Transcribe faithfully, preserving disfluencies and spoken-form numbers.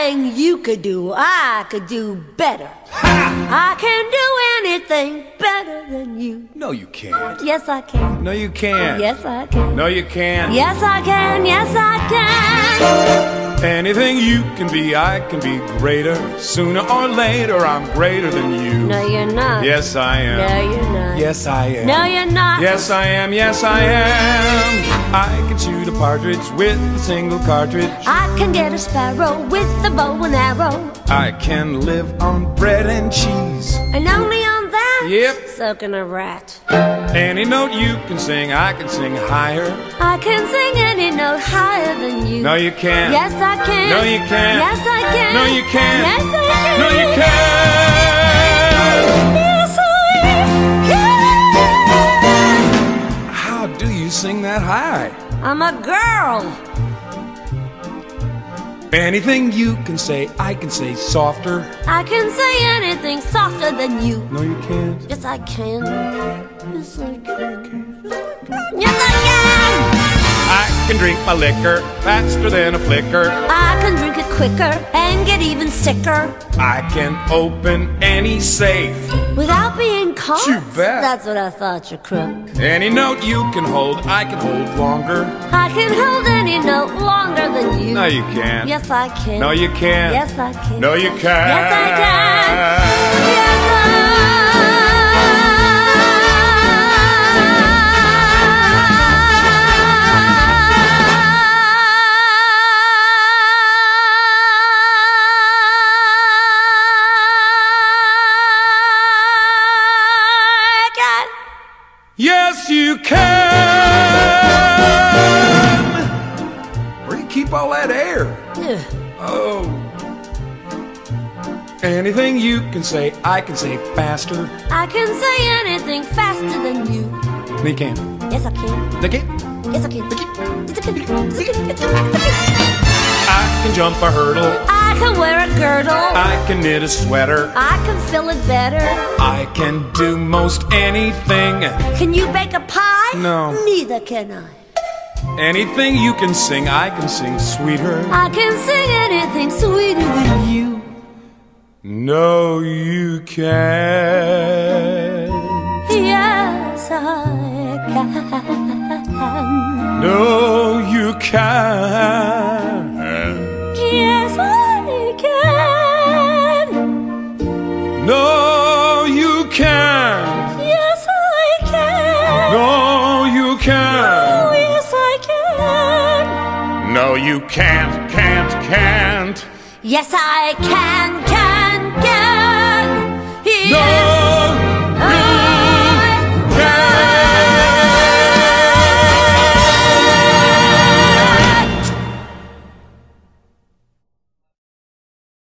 Anything you could do, I could do better. Ha! I can do anything better than you. No, you can't. Yes, I can. No, you can't. Yes, I can. No, you can't. Yes, I can. Yes, I can. Anything you can be, I can be greater. Sooner or later, I'm greater than you. No, you're not. Yes, I am. No, you're not. Yes, I am. No, you're not. Yes, I am. Yes, I am. I can shoot a partridge with a single cartridge. I can get a sparrow with a bow and arrow. I can live on bread and cheese. And only on that? Yep. So can a rat. Any note you can sing, I can sing higher. I can sing any note higher than you. No, you can't. Yes, I can. No, you can't. Yes, I can. No, you can't. Yes, I can. No, you can't. Yes, I can. How do you sing that high? I'm a girl. Anything you can say, I can say softer. I can say anything softer than you. No, you can't. Yes, I can. Yes, I can. Yes, I can. I can drink my liquor faster than a flicker. I can drink it quicker and get even sicker. I can open any safe Without being caught? You bet. That's what I thought, you crook. Any note you can hold, I can hold longer. I can hold any note longer than you. No, you can't. Yes, I can. No, you can't. Yes, I can. No, you can't. Yes, I can. Yes, I Yes, you can. Where do you keep all that air? Ugh. Oh. Anything you can say, I can say faster. I can say anything faster than you. No, you can't. Yes, I can. No, you can't. Yes, I can. Yes, I can. Yes, I can. Yes, I can. I can jump a hurdle. I can wear a girdle. I can knit a sweater. I can fill it better. I can do most anything. Can you bake a pie? No. Neither can I. Anything you can sing, I can sing sweeter. I can sing anything sweeter than you. No, you can't. Yes, I can. No, you can't. Yes, I can. No, you can't. Yes, I can. No, you can't. Oh, yes, I can. No, you can't, can't, can't. Yes, I can, can, can. Yes,